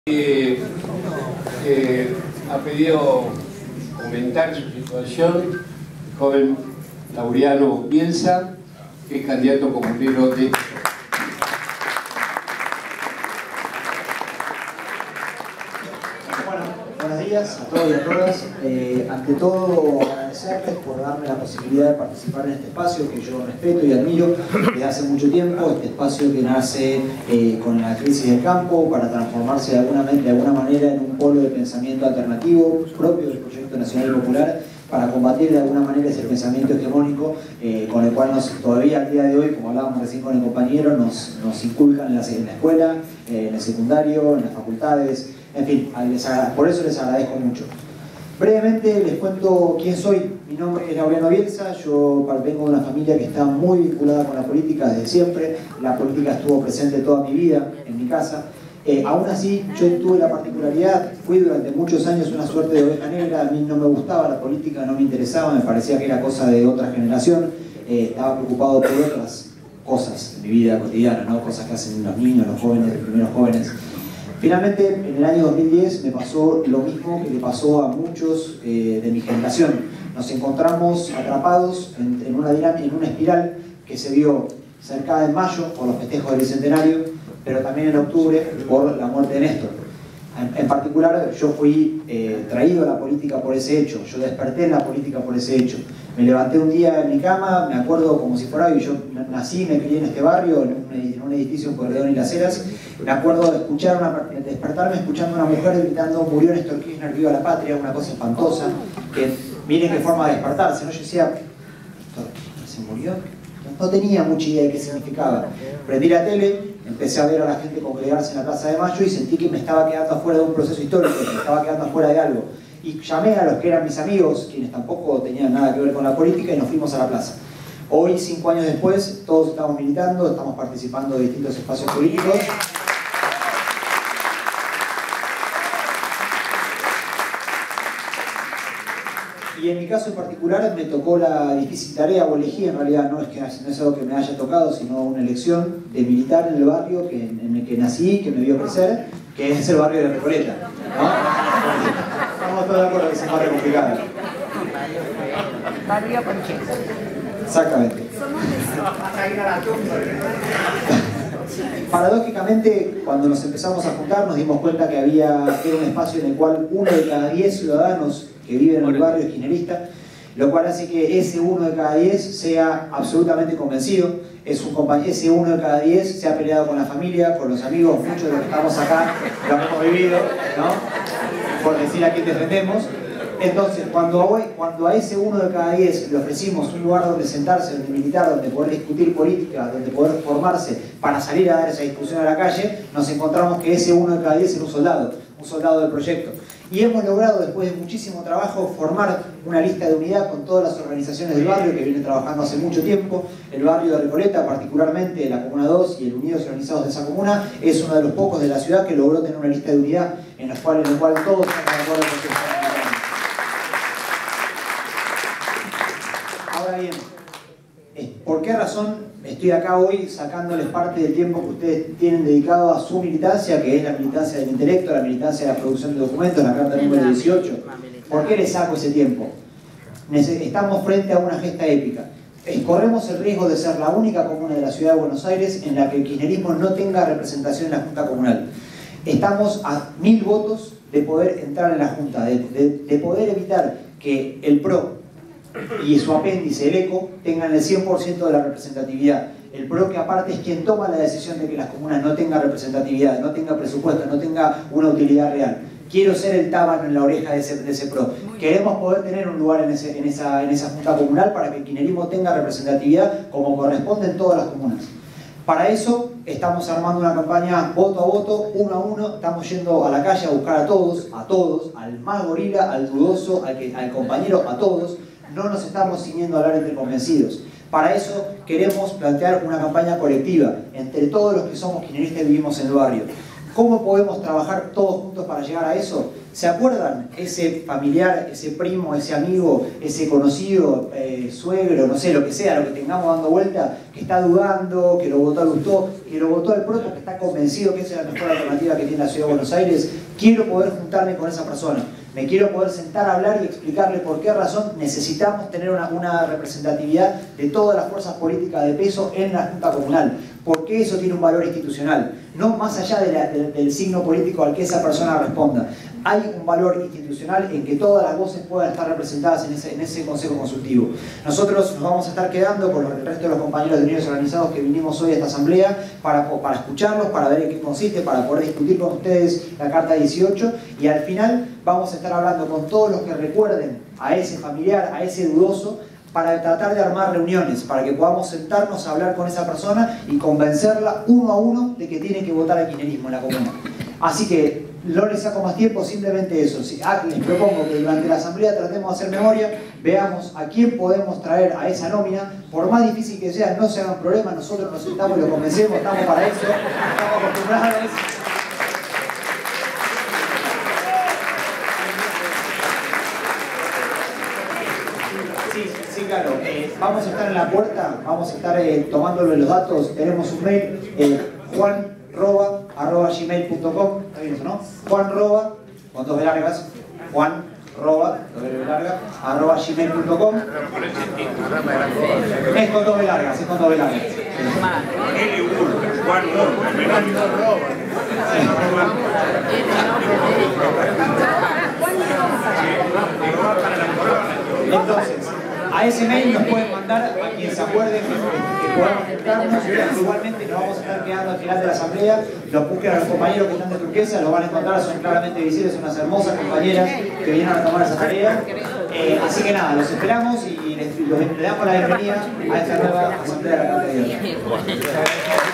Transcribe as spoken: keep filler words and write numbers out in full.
Eh, eh, ha pedido comentar su situación el joven Laureano Bielsa, que es candidato comunero de... Bueno, buenos días a todos y a todas. Eh, ante todo, agradecerles por darme la posibilidad de participar en este espacio que yo respeto y admiro desde hace mucho tiempo, este espacio que nace eh, con la crisis del campo para transformarse de alguna, de alguna manera en un polo de pensamiento alternativo propio del Proyecto Nacional y Popular, para combatir de alguna manera ese pensamiento hegemónico eh, con el cual nos, todavía al día de hoy, como hablábamos recién con el compañero, nos, nos inculcan en la, en la escuela, eh, en el secundario, en las facultades, en fin, les, por eso les agradezco mucho. Brevemente les cuento quién soy. Mi nombre es Laureano Bielsa, yo vengo de una familia que está muy vinculada con la política desde siempre. La política estuvo presente toda mi vida en mi casa. Eh, aún así, yo tuve la particularidad, fui durante muchos años una suerte de oveja negra. A mí no me gustaba la política, no me interesaba, me parecía que era cosa de otra generación. Eh, estaba preocupado por otras cosas en mi vida cotidiana, ¿no? Cosas que hacen los niños, los jóvenes, los primeros jóvenes. Finalmente, en el año dos mil diez me pasó lo mismo que le pasó a muchos eh, de mi generación. Nos encontramos atrapados en, en, una dinámica, en una espiral que se vio cercada en mayo por los festejos del Bicentenario, pero también en octubre por la muerte de Néstor. En, en particular, yo fui eh, traído a la política por ese hecho, yo desperté en la política por ese hecho. Me levanté un día en mi cama, me acuerdo como si fuera hoy, yo nací, me crié en este barrio, en un, en un edificio en Pueyrredón y Las Heras. Me acuerdo de escuchar una, despertarme escuchando a una mujer gritando: murió Néstor Kirchner, viva la patria, una cosa espantosa, que miren qué forma de despertarse, ¿no? Yo decía, ¿Néstor Kirchner se murió? No tenía mucha idea de qué significaba. Prendí la tele, empecé a ver a la gente congregarse en la Plaza de Mayo y sentí que me estaba quedando afuera de un proceso histórico, que me estaba quedando afuera de algo. Y llamé a los que eran mis amigos, quienes tampoco tenían nada que ver con la política, y nos fuimos a la plaza. Hoy, cinco años después, todos estamos militando, estamos participando de distintos espacios políticos. Y en mi caso en particular me tocó la difícil tarea, o elegí, en realidad no es, que, no es algo que me haya tocado, sino una elección de militar en el barrio que, en el que nací, que me vio crecer, que es el barrio de Recoleta, ¿no? Estamos todos de acuerdo que es un barrio complicado. Barrio Conchero. Exactamente. Paradójicamente, cuando nos empezamos a juntar, nos dimos cuenta que había era un espacio en el cual uno de cada diez ciudadanos que viven en el barrio es kirchnerista, lo cual hace que ese uno de cada diez sea absolutamente convencido, es un ese uno de cada diez se ha peleado con la familia, con los amigos, muchos de los que estamos acá lo hemos vivido, ¿no? Por decir a quién defendemos. Entonces, cuando a, cuando a ese uno de cada diez le ofrecimos un lugar donde sentarse, donde militar, donde poder discutir política, donde poder formarse para salir a dar esa discusión a la calle, nos encontramos que ese uno de cada diez era un soldado, un soldado del proyecto. Y hemos logrado, después de muchísimo trabajo, formar una lista de unidad con todas las organizaciones del barrio que vienen trabajando hace mucho tiempo. El barrio de Recoleta, particularmente la Comuna dos y el Unidos y Organizados de esa comuna, es uno de los pocos de la ciudad que logró tener una lista de unidad en la cual, en la cual todos están de acuerdo con que Ahora bien, ¿por qué razón estoy acá hoy sacándoles parte del tiempo que ustedes tienen dedicado a su militancia, que es la militancia del intelecto, la militancia de la producción de documentos, la carta número dieciocho? ¿Por qué les saco ese tiempo? Estamos frente a una gesta épica. Corremos el riesgo de ser la única comuna de la ciudad de Buenos Aires en la que el kirchnerismo no tenga representación en la Junta Comunal. Estamos a mil votos de poder entrar en la Junta, de, de, de poder evitar que el P R O y su apéndice, el ECO, tengan el cien por ciento de la representatividad. El P R O, que aparte es quien toma la decisión de que las comunas no tengan representatividad, no tenga presupuesto, no tenga una utilidad real. Quiero ser el tábano en la oreja de ese, de ese P R O. Queremos poder tener un lugar en, ese, en, esa, en esa Junta Comunal para que el kirchnerismo tenga representatividad como corresponde en todas las comunas. Para eso estamos armando una campaña voto a voto, uno a uno. Estamos yendo a la calle a buscar a todos, a todos, al más gorila, al dudoso, al, que, al compañero, a todos. No nos estamos ciñendo a hablar entre convencidos. Para eso queremos plantear una campaña colectiva entre todos los que somos kirchneristas y vivimos en el barrio. ¿Cómo podemos trabajar todos juntos para llegar a eso? ¿Se acuerdan? Ese familiar, ese primo, ese amigo, ese conocido, eh, suegro, no sé, lo que sea, lo que tengamos dando vuelta, que está dudando, que lo votó al Lustó, que lo votó al Proto, que está convencido que esa es la mejor alternativa que tiene la Ciudad de Buenos Aires. Quiero poder juntarme con esa persona. Me quiero poder sentar a hablar y explicarle por qué razón necesitamos tener una, una representatividad de todas las fuerzas políticas de peso en la Junta Comunal. ¿Por qué eso tiene un valor institucional? No más allá de la, de, del signo político al que esa persona responda. Hay un valor institucional en que todas las voces puedan estar representadas en ese, en ese Consejo Consultivo. Nosotros nos vamos a estar quedando con el resto de los compañeros de Unidos Organizados que vinimos hoy a esta asamblea para, para escucharlos, para ver en qué consiste, para poder discutir con ustedes la Carta dieciocho, y al final vamos a estar hablando con todos los que recuerden a ese familiar, a ese dudoso, para tratar de armar reuniones, para que podamos sentarnos a hablar con esa persona y convencerla uno a uno de que tiene que votar al kirchnerismo en la comuna. Así que no les saco más tiempo, simplemente eso. Si, ah, les propongo que durante la asamblea tratemos de hacer memoria, veamos a quién podemos traer a esa nómina. Por más difícil que sea, no se hagan problemas, nosotros nos sentamos y lo convencemos, estamos para eso, estamos acostumbrados. Sí, sí, claro. Eh, vamos a estar en la puerta, vamos a estar eh, tomándole los datos. Tenemos un mail, eh, juan roba arroba gmail punto com. ¿Está bien eso, no? Juan roba, con dos B largas, Juan roba, dos B largas, arroba gmail punto com. Es con dos B largas, es con dos B largas. Juan roba. Entonces, a ese mail nos pueden mandar a quien se acuerde que, que podamos juntarnos. Igualmente nos vamos a estar quedando al final de la asamblea. Los busquen a los compañeros que están de Turquesa, los van a encontrar, son claramente visibles, unas hermosas compañeras que vienen a tomar esa tarea. Eh, así que nada, los esperamos y les, los, les damos la bienvenida a esta nueva asamblea de la Carta de Dios.